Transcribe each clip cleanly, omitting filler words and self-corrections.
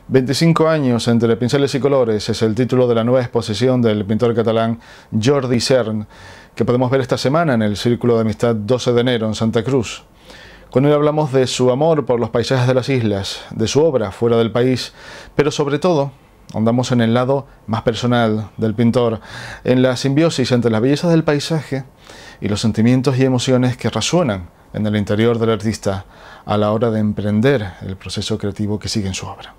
25 años entre pinceles y colores es el título de la nueva exposición del pintor catalán Jordi Isern, que podemos ver esta semana en el Círculo de Amistad 12 de enero en Santa Cruz. Con él hablamos de su amor por los paisajes de las islas, de su obra fuera del país, pero sobre todo andamos en el lado más personal del pintor, en la simbiosis entre las bellezas del paisaje y los sentimientos y emociones que resuenan en el interior del artista a la hora de emprender el proceso creativo que sigue en su obra.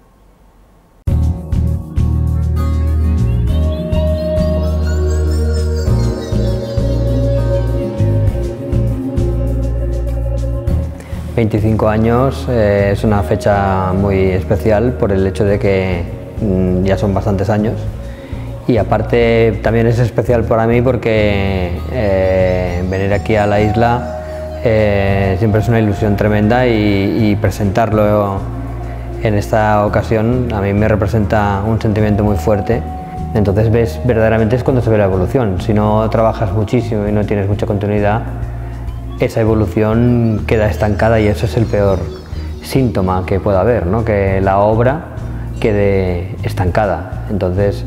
...25 años es una fecha muy especial por el hecho de que ya son bastantes años, y aparte también es especial para mí porque venir aquí a la isla siempre es una ilusión tremenda, y presentarlo en esta ocasión a mí me representa un sentimiento muy fuerte. Entonces ves, verdaderamente es cuando se ve la evolución. Si no trabajas muchísimo y no tienes mucha continuidad, esa evolución queda estancada, y eso es el peor síntoma que pueda haber, ¿no? Que la obra quede estancada. Entonces,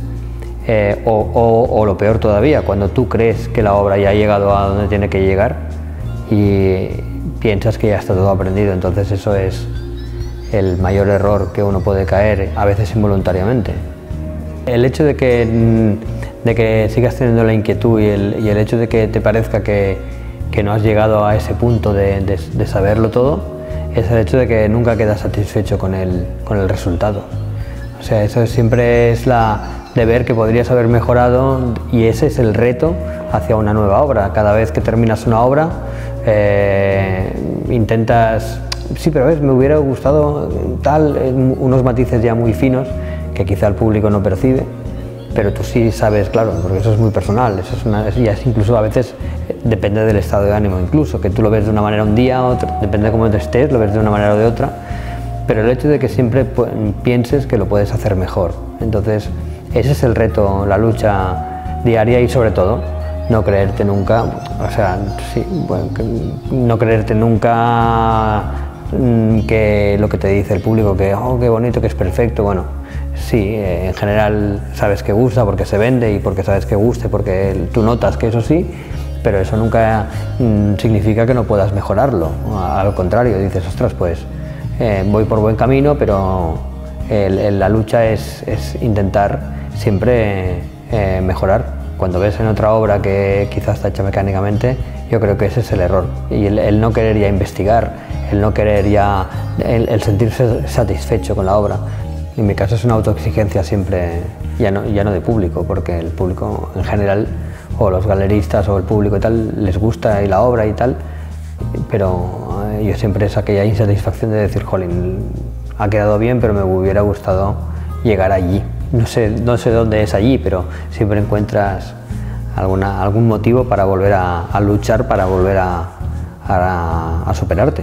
o lo peor todavía, cuando tú crees que la obra ya ha llegado a donde tiene que llegar y piensas que ya está todo aprendido. Entonces eso es el mayor error que uno puede caer, a veces involuntariamente. El hecho de que sigas teniendo la inquietud y el hecho de que te parezca que no has llegado a ese punto de saberlo todo, es el hecho de que nunca quedas satisfecho con el resultado. O sea, eso siempre es de ver que podrías haber mejorado, y ese es el reto hacia una nueva obra. Cada vez que terminas una obra, intentas, sí, pero ves, me hubiera gustado tal, unos matices ya muy finos que quizá el público no percibe, pero tú sí sabes, claro, porque eso es muy personal, eso es incluso a veces depende del estado de ánimo, incluso, que tú lo ves de una manera un día, otro, depende de cómo te estés, lo ves de una manera o de otra, pero el hecho de que siempre pienses que lo puedes hacer mejor. Entonces, ese es el reto, la lucha diaria, y sobre todo, no creerte nunca, o sea, sí, bueno, no creerte nunca que lo que te dice el público, que oh, qué bonito, que es perfecto, bueno, sí, en general sabes que gusta porque se vende y porque sabes que guste, porque tú notas que eso sí, pero eso nunca significa que no puedas mejorarlo. Al contrario, dices, ostras, pues voy por buen camino, pero la lucha es intentar siempre mejorar. Cuando ves en otra obra que quizás está hecha mecánicamente, yo creo que ese es el error, y el no querer ya investigar, el no querer ya, el sentirse satisfecho con la obra. En mi caso es una autoexigencia siempre, ya no de público, porque el público en general, o los galeristas o el público y tal, les gusta y la obra y tal, pero yo siempre es aquella insatisfacción de decir, jolín, ha quedado bien, pero me hubiera gustado llegar allí. No sé dónde es allí, pero siempre encuentras algún motivo para volver a luchar, para volver a superarte.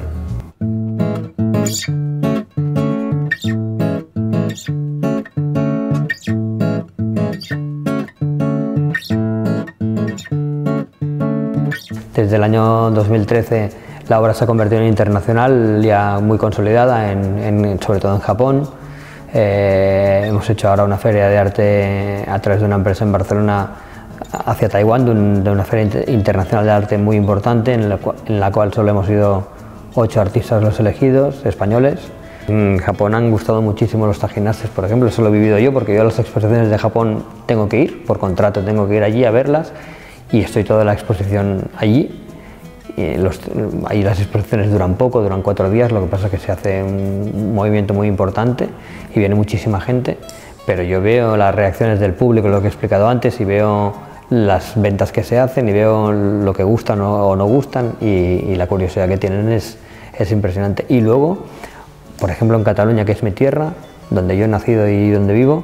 Desde el año 2013 la obra se ha convertido en internacional, ya muy consolidada, sobre todo en Japón. Hemos hecho ahora una feria de arte a través de una empresa en Barcelona hacia Taiwán, de una feria internacional de arte muy importante, en la cual solo hemos ido 8 artistas los elegidos, españoles. En Japón han gustado muchísimo los tajinastes, por ejemplo, eso lo he vivido yo, porque yo a las exposiciones de Japón tengo que ir, por contrato tengo que ir allí a verlas, y estoy toda la exposición allí. Ahí las exposiciones duran poco, duran 4 días, lo que pasa es que se hace un movimiento muy importante y viene muchísima gente, pero yo veo las reacciones del público, lo que he explicado antes, y veo las ventas que se hacen, y veo lo que gustan o no gustan, y la curiosidad que tienen es impresionante. Y luego, por ejemplo, en Cataluña, que es mi tierra, donde yo he nacido y donde vivo,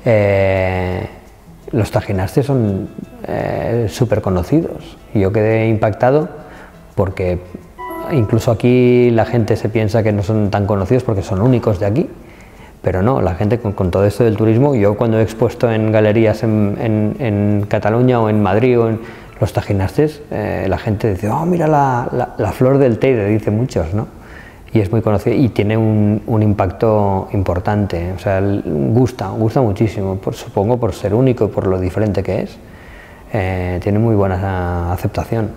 los tajinastes son súper conocidos, y yo quedé impactado porque incluso aquí la gente se piensa que no son tan conocidos porque son únicos de aquí, pero no, la gente con todo esto del turismo, yo cuando he expuesto en galerías en Cataluña o en Madrid o en los tajinastes, la gente dice, oh, mira la flor del Teide, dice muchos, ¿no? y es muy conocido y tiene un impacto importante, o sea, gusta muchísimo, supongo por ser único y por lo diferente que es, tiene muy buena aceptación.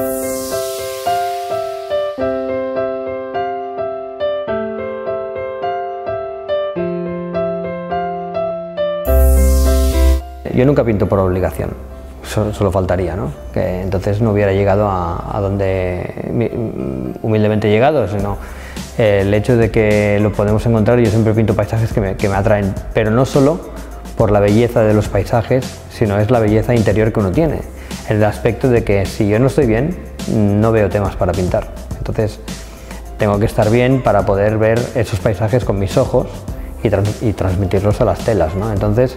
Yo nunca pinto por obligación, solo faltaría, ¿no? Que entonces no hubiera llegado a donde humildemente he llegado, sino el hecho de que lo podemos encontrar. Yo siempre pinto paisajes que me atraen, pero no solo por la belleza de los paisajes, sino es la belleza interior que uno tiene, en el aspecto de que si yo no estoy bien, no veo temas para pintar. Entonces tengo que estar bien para poder ver esos paisajes con mis ojos y transmitirlos a las telas, ¿no? Entonces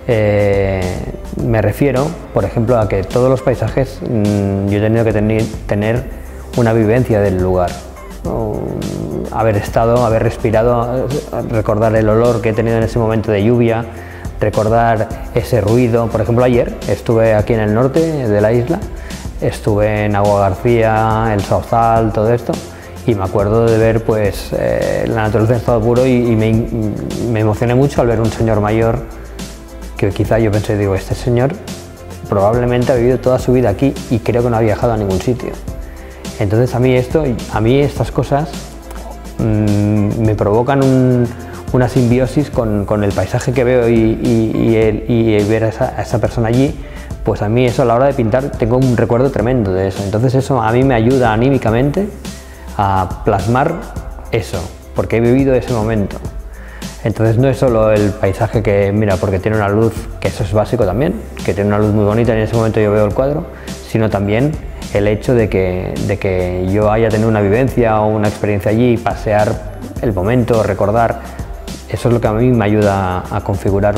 me refiero, por ejemplo, a que todos los paisajes yo he tenido que tener una vivencia del lugar, ¿no? Haber estado, haber respirado, recordar el olor que he tenido en ese momento de lluvia, recordar ese ruido. Por ejemplo, ayer estuve aquí en el norte de la isla, estuve en Agua García, el Sauzal, todo esto, y me acuerdo de ver pues, la naturaleza en estado puro y me emocioné mucho al ver un señor mayor que quizá yo pensé, digo, este señor probablemente ha vivido toda su vida aquí y creo que no ha viajado a ningún sitio. Entonces a mí estas cosas me provocan una simbiosis con el paisaje que veo y ver a esa persona allí, pues a mí eso a la hora de pintar tengo un recuerdo tremendo de eso. Entonces eso a mí me ayuda anímicamente a plasmar eso, porque he vivido ese momento. Entonces no es solo el paisaje que, mira, porque tiene una luz, que eso es básico también, que tiene una luz muy bonita y en ese momento yo veo el cuadro, sino también el hecho de que yo haya tenido una vivencia o una experiencia allí, pasear el momento, recordar, eso es lo que a mí me ayuda a configurar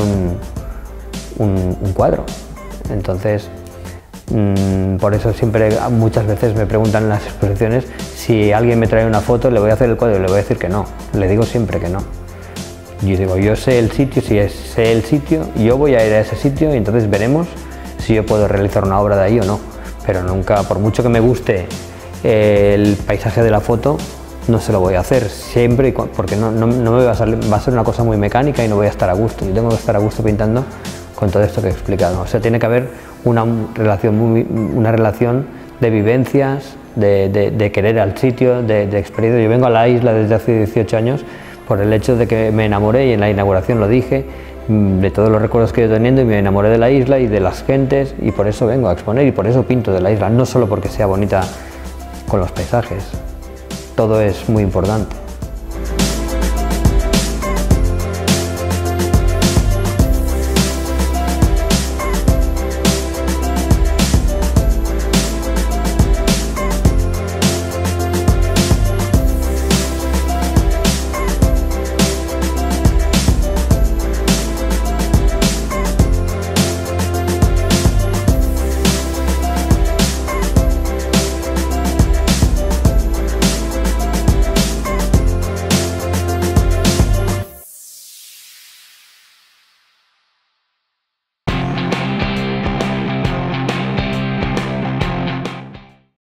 un cuadro. Entonces, por eso siempre, muchas veces me preguntan en las exposiciones si alguien me trae una foto, le voy a hacer el cuadro y le voy a decir que no, le digo siempre que no. Yo digo, yo sé el sitio, si sé el sitio, yo voy a ir a ese sitio y entonces veremos si yo puedo realizar una obra de ahí o no. Pero nunca, por mucho que me guste el paisaje de la foto, no se lo voy a hacer siempre, porque no me va a salir, va a ser una cosa muy mecánica y no voy a estar a gusto. Yo tengo que estar a gusto pintando con todo esto que he explicado. O sea, tiene que haber una relación de vivencias, de querer al sitio, de experiencia. Yo vengo a la isla desde hace 18 años por el hecho de que me enamoré, y en la inauguración lo dije, de todos los recuerdos que yo teniendo, y me enamoré de la isla y de las gentes, y por eso vengo a exponer y por eso pinto de la isla, no solo porque sea bonita con los paisajes. Todo es muy importante.